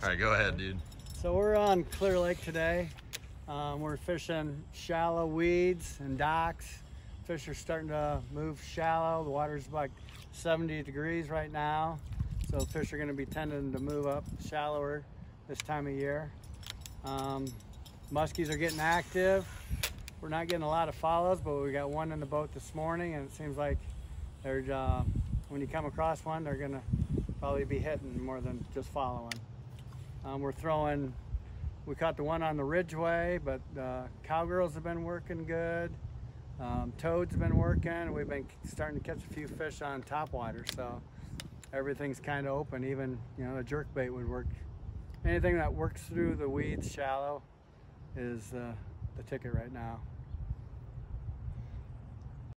All right, go ahead, dude. So we're on Clear Lake today. We're fishing shallow weeds and docks. Fish are starting to move shallow. The water's like 70 degrees right now. So fish are going to be tending to move up shallower this time of year. Muskies are getting active. We're not getting a lot of follows, but we got one in the boat this morning, and it seems like they're, when you come across one, they're going to probably be hitting more than just following. We caught the one on the Ridgeway, but cowgirls have been working good. Toads have been working. We've been starting to catch a few fish on topwater, so everything's kind of open. Even, you know, a jerkbait would work. Anything that works through the weeds shallow is the ticket right now.